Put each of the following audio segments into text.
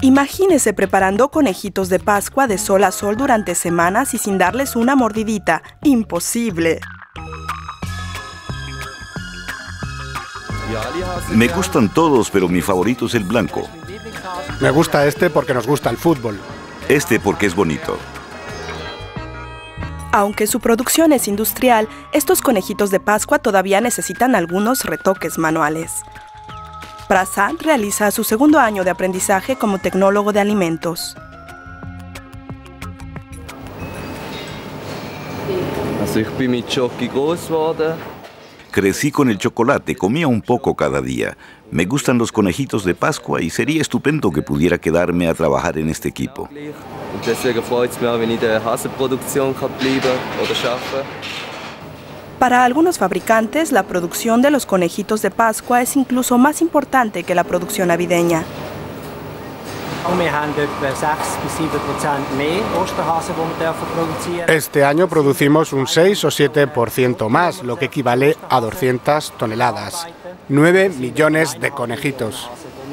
Imagínese preparando conejitos de Pascua de sol a sol durante semanas y sin darles una mordidita. ¡Imposible! Me gustan todos, pero mi favorito es el blanco. Me gusta este porque nos gusta el fútbol. Este porque es bonito. Aunque su producción es industrial, estos conejitos de Pascua todavía necesitan algunos retoques manuales. Prasad realiza su segundo año de aprendizaje como tecnólogo de alimentos. Crecí con el chocolate, comía un poco cada día. Me gustan los conejitos de Pascua y sería estupendo que pudiera quedarme a trabajar en este equipo. Para algunos fabricantes, la producción de los conejitos de Pascua es incluso más importante que la producción navideña. Este año producimos un 6 o 7% más, lo que equivale a 200 toneladas. 9 millones de conejitos.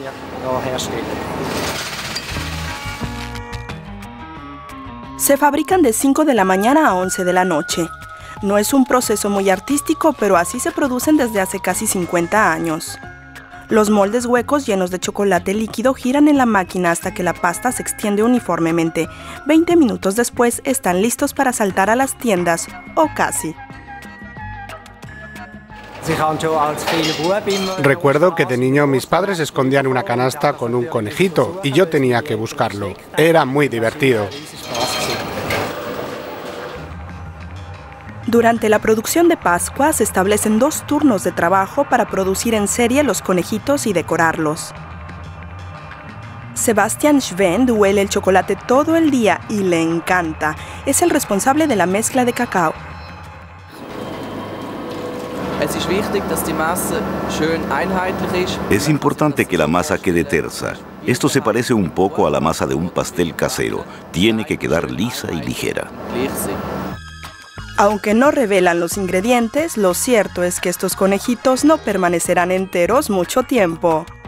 Se fabrican de 5 de la mañana a 11 de la noche. No es un proceso muy artístico, pero así se producen desde hace casi 50 años. Los moldes huecos llenos de chocolate líquido giran en la máquina hasta que la pasta se extiende uniformemente. 20 minutos después están listos para saltar a las tiendas, o casi. Recuerdo que de niño mis padres escondían una canasta con un conejito y yo tenía que buscarlo. Era muy divertido. Durante la producción de Pascua se establecen 2 turnos de trabajo para producir en serie los conejitos y decorarlos. Sebastian Schwend huele el chocolate todo el día y le encanta. Es el responsable de la mezcla de cacao. Es importante que la masa quede tersa. Esto se parece un poco a la masa de un pastel casero. Tiene que quedar lisa y ligera. Aunque no revelan los ingredientes, lo cierto es que estos conejitos no permanecerán enteros mucho tiempo.